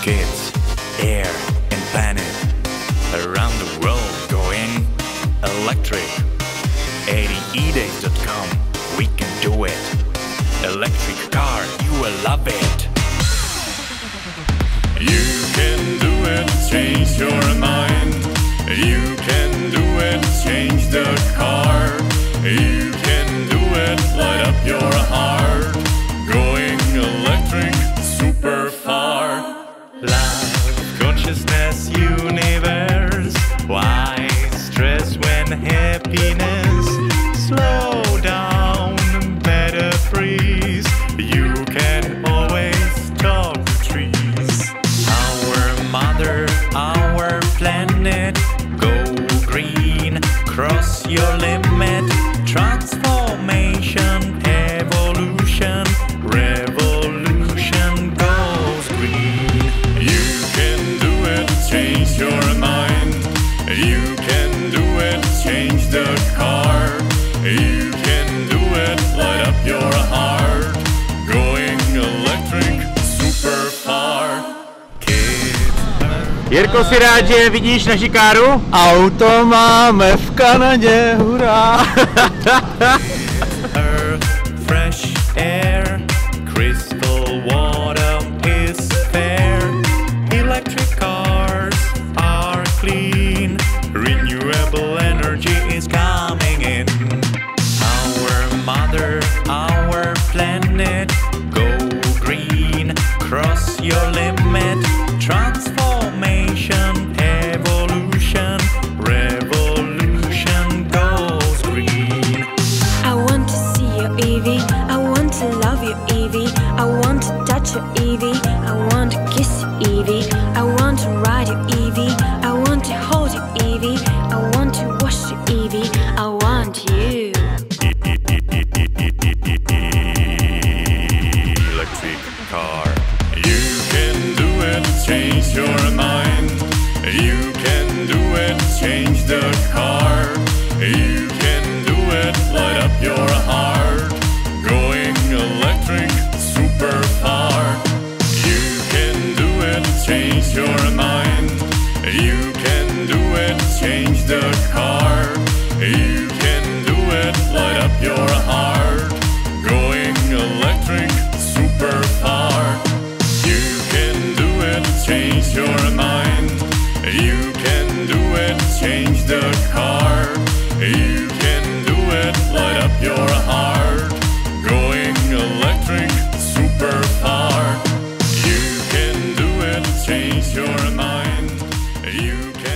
kids, air and planet, around the world going electric. 80edays.com, we can do it. Electric car, you will love it. You can do it, change your mind. You can do it, change the car. You can do it, light up your heart. Going electric, super far. Love, consciousness, universe. Why stress when happiness? Slow down, better freeze. You can always talk to trees. Our mother, our planet. Go green, cross your limit. Transformation, evolution, revolution goes green. You can do it, change your mind. You can do it, change the car. You can do it, light up your heart. Going electric, super far. Jirko, si rád, že vidíš naši káru? Auto máme v Kanadě, hurá! Earth, fresh air, crystal water is fair. Electric cars are clean, renewable energy is coming in. Our mother, our planet, go green, cross your limit. Transformation, evolution, revolution goes green. I want to see your EV, I want to love your EV, I want to touch your EV, I want to kiss your EV, I want to ride your EV, I want to hold your EV, I want to wash your EV, I want you. Electric car. You can do it, change your mind. You can do it, change the car. You can do it, light up your heart. Going electric, super far. You can do it, change your mind. You can do it, change the car. You can do it, light up your heart. Going electric, super far. You can do it, change your mind. You can do it, change the car. You can do it, light up your heart. Going electric, super far. You can do it, change your mind. You can